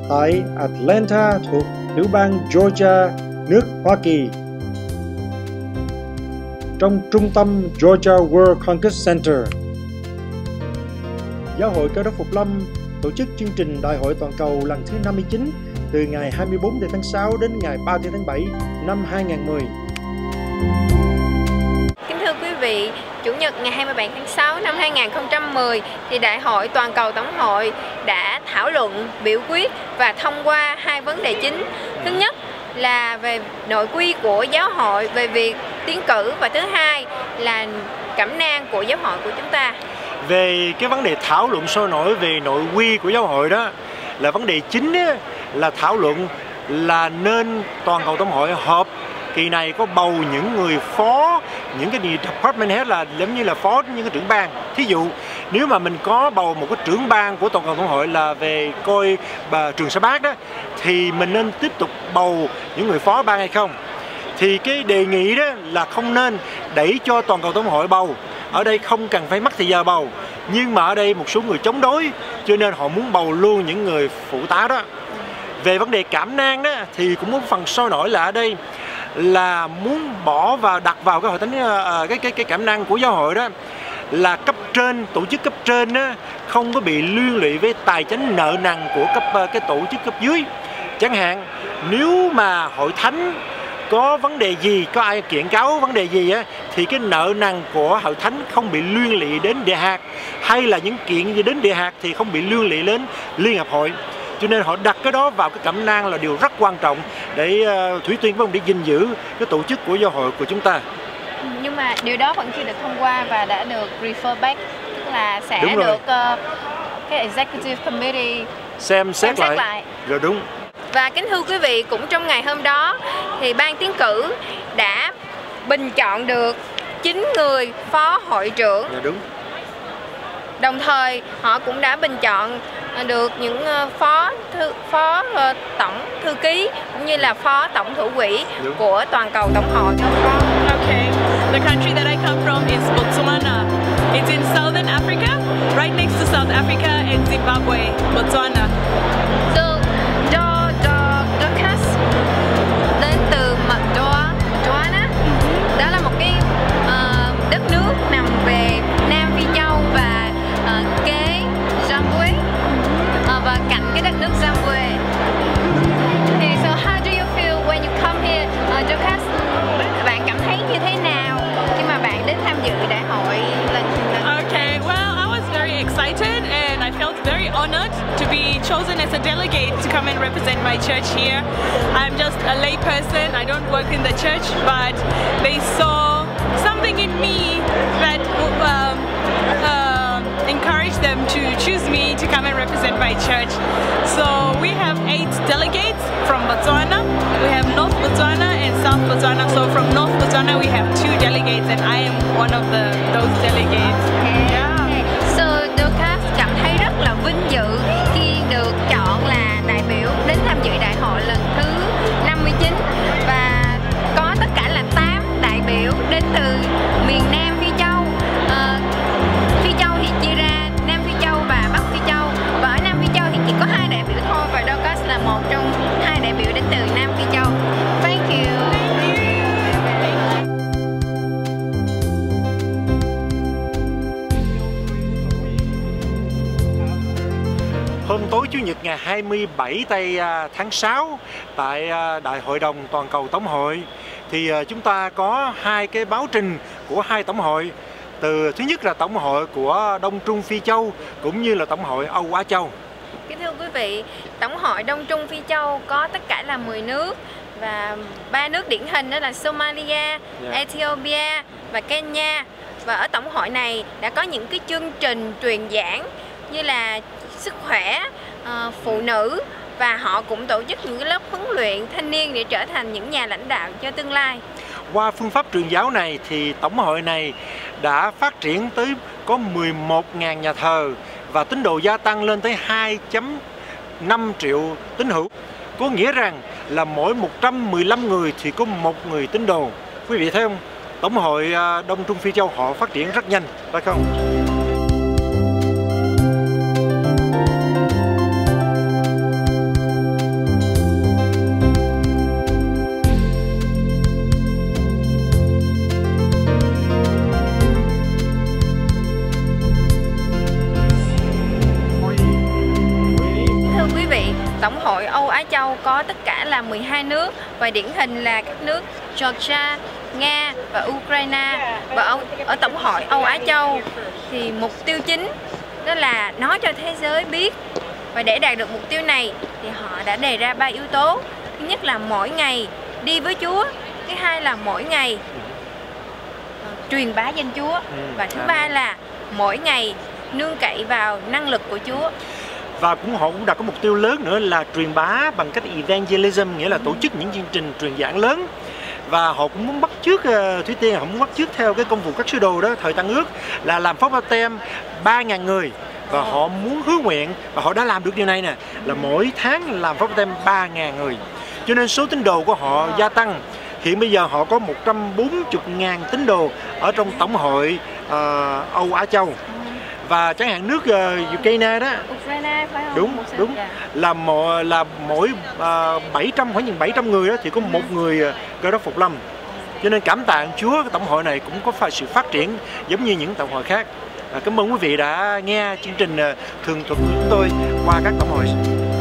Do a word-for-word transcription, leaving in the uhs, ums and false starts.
tại Atlanta thuộc tiểu bang Georgia, nước Hoa Kỳ. Trong trung tâm Georgia World Congress Center, Giáo hội Cơ đốc Phục Lâm tổ chức chương trình Đại hội Toàn cầu lần thứ năm mươi chín từ ngày hai mươi tư tháng sáu đến ngày ba mươi tháng bảy năm hai nghìn không trăm mười. Kính thưa quý vị, Chủ nhật ngày hai mươi bảy tháng sáu năm hai nghìn không trăm mười thì Đại hội Toàn cầu Tổng hội đã thảo luận, biểu quyết và thông qua hai vấn đề chính. Thứ nhất là về nội quy của giáo hội về việc tiến cử, và thứ hai là cẩm nang của giáo hội của chúng ta. Về cái vấn đề thảo luận sôi nổi về nội quy của giáo hội đó là vấn đề chính ấy, là thảo luận là nên Toàn cầu Tổng hội họp kỳ này có bầu những người phó, những cái gì department head là giống như là phó những cái trưởng ban. Thí dụ nếu mà mình có bầu một cái trưởng ban của Toàn cầu Tổng hội là về coi bà trường sa bát đó, thì mình nên tiếp tục bầu những người phó ban hay không? Thì cái đề nghị đó là không nên đẩy cho Toàn cầu Tổng hội bầu. Ở đây không cần phải mất thời giờ bầu, nhưng mà ở đây một số người chống đối, cho nên họ muốn bầu luôn những người phụ tá đó. Về vấn đề cảm nang đó thì cũng có phần sôi nổi là ở đây là muốn bỏ và đặt vào cái hội thánh cái cái cái cảm năng của giáo hội đó là cấp trên, tổ chức cấp trên đó, không có bị liên lụy với tài chính nợ nần của cấp cái tổ chức cấp dưới. Chẳng hạn nếu mà hội thánh có vấn đề gì, có ai kiện cáo vấn đề gì á, thì cái nợ nần của hội thánh không bị liên lụy đến địa hạt, hay là những kiện gì đến địa hạt thì không bị liên lụy đến liên hiệp hội. Cho nên họ đặt cái đó vào cái cẩm nang là điều rất quan trọng để uh, Thủy Tiên phải để gìn giữ cái tổ chức của giáo hội của chúng ta. Nhưng mà điều đó vẫn chưa được thông qua và đã được refer back, tức là sẽ đúng được uh, cái executive committee xem xét, xem xét lại. lại. Rồi đúng. Và kính thưa quý vị, cũng trong ngày hôm đó thì ban tiến cử đã bình chọn được chín người phó hội trưởng. Dạ đúng. Đồng thời họ cũng đã bình chọn được những phó thư, phó uh, tổng thư ký cũng như là phó tổng thủ quỹ đúng. của Toàn cầu Tổng hội. Okay, the country that I come from is Botswana. It's in southern Africa, right next to South Africa and Zimbabwe, Botswana. So, do do Dorcas đến từ Botswana. Đó là một cái uh, đất nước nằm về Nam Phi Châu và uh, kế Zimbabwe uh, và cạnh cái đất nước Zimbabwe. Okay, so how do you feel when you come here, uh, Dorcas? Bạn cảm thấy như thế nào khi mà bạn đến tham dự đại hội lần lần? Okay, well, I was very excited and I felt very honored to be chosen as a delegate to come and represent my church here. I'm just a lay person, I don't work in the church, but they saw something in me that um, uh, encouraged them to choose me to come and represent my church. So we have eight delegates from Botswana. We have North Botswana and South Botswana. So from North Botswana we have two delegates and I am one of the those delegates. Yeah. So Dorcas cảm thấy rất là vinh dự khi được chọn là đại biểu đến tham dự đại hội lần thứ năm mươi chín, và có tất cả là tám đại biểu đến từ miền Nam Phi Châu. Uh, Phi Châu thì chia ra Nam Phi Châu và Bắc Phi Châu, và ở Nam Phi Châu thì chỉ có hai đại biểu thôi, và Dorcas là một trong hai đại biểu đến từ Nam Phi Châu. Thank you. Hôm tối Chủ nhật ngày hai mươi bảy tây tháng sáu tại Đại hội đồng Toàn cầu Tổng hội thì chúng ta có hai cái báo trình của hai tổng hội. Từ thứ nhất là tổng hội của Đông Trung Phi Châu cũng như là tổng hội Âu Á Châu. Kính thưa quý vị, tổng hội Đông Trung Phi Châu có tất cả là mười nước, và ba nước điển hình đó là Somalia, yeah. Ethiopia và Kenya. Và ở tổng hội này đã có những cái chương trình truyền giảng như là sức khỏe, uh, phụ nữ, và họ cũng tổ chức những cái lớp huấn luyện thanh niên để trở thành những nhà lãnh đạo cho tương lai. Qua phương pháp truyền giáo này thì tổng hội này đã phát triển tới có mười một nghìn nhà thờ và tín đồ gia tăng lên tới hai phẩy năm triệu tín hữu. Có nghĩa rằng là mỗi một trăm mười lăm người thì có một người tín đồ. Quý vị thấy không? Tổng hội Đông Trung Phi Châu họ phát triển rất nhanh, phải không? Tổng hội Âu Á Châu có tất cả là mười hai nước và điển hình là các nước Georgia, Nga và Ukraine. Và ở, ở Tổng hội Âu Á Châu thì mục tiêu chính đó là nói cho thế giới biết, và để đạt được mục tiêu này thì họ đã đề ra ba yếu tố. Thứ nhất là mỗi ngày đi với Chúa, thứ hai là mỗi ngày uh, truyền bá danh Chúa, và thứ ba là mỗi ngày nương cậy vào năng lực của Chúa. Và cũng họ cũng đặt có mục tiêu lớn nữa là truyền bá bằng cách evangelism, nghĩa là tổ chức những chương trình truyền giảng lớn. Và họ cũng muốn bắt chước, uh, Thúy Tiên, họ muốn bắt chước theo cái công vụ các sứ đồ đó thời Tăng Ước là làm phép báp-têm ba ngàn người. Và họ muốn hứa nguyện, và họ đã làm được điều này nè, là mỗi tháng làm phép báp-têm ba ngàn người. Cho nên số tín đồ của họ gia tăng. Hiện bây giờ họ có một trăm bốn mươi nghìn tín đồ ở trong Tổng hội uh, Âu Á Châu. Và chẳng hạn nước uh, Ukraine đó, Ukraine phải không? đúng đúng là mỗi là mỗi uh, bảy trăm khoảng chừng bảy trăm người đó thì có một người uh, Cơ Đốc Phục Lâm. Cho nên cảm tạ Chúa, cái tổng hội này cũng có phải sự phát triển giống như những tổng hội khác. À, cảm ơn quý vị đã nghe chương trình uh, thường thuật của chúng tôi qua các tổng hội.